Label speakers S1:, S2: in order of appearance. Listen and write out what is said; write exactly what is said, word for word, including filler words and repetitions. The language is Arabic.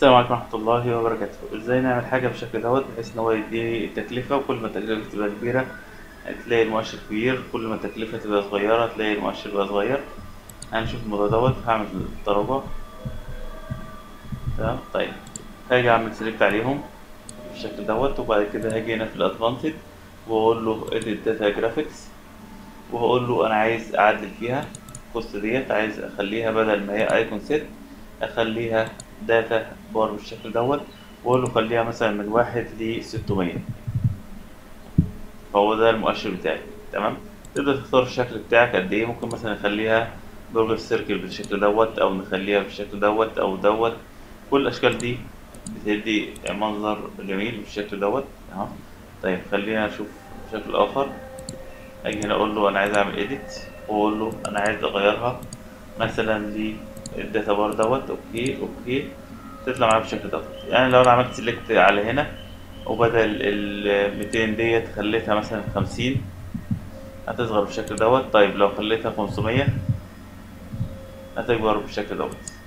S1: السلام عليكم ورحمة الله وبركاته. ازاي نعمل حاجة بالشكل دوت بحيث ان هو يديني التكلفة، وكل ما التكلفة تبقى كبيرة تلاقي المؤشر كبير، كل ما التكلفة تبقى صغيرة تلاقي المؤشر بقى صغير. هنشوف الموضوع دوت. هعمل تراجع. تمام. طيب، هاجي اعمل سيلكت عليهم بالشكل دوت، وبعد كده هاجي هنا في الادفانتج واقول له edit data graphics، وهقول له انا عايز اعدل فيها الكوست ديت، عايز اخليها بدل ما هي ايكون سيت اخليها داتا بار بالشكل دوت، واقول له خليها مثلا من واحد لستمية. فهو ده المؤشر بتاعي. تمام. تقدر تختار الشكل بتاعك قد ايه، ممكن مثلا نخليها برجر سيركل بالشكل دوت، او نخليها بالشكل دوت او دوت. كل الاشكال دي بتدي منظر جميل بالشكل دوت. تمام. طيب، خلينا نشوف شكل اخر. اجي هنا اقول له انا عايز اعمل edit، واقول له انا عايز اغيرها مثلا للداتا بار دوت. اوكي اوكي. تطلع معايا بالشكل دوت. يعني لو انا عملت سيلكت على هنا، وبدل ال ميتين ديت خليتها مثلا خمسين، هتظهر بالشكل دوت. طيب لو خليتها خمسمية هتكبر بالشكل دوت.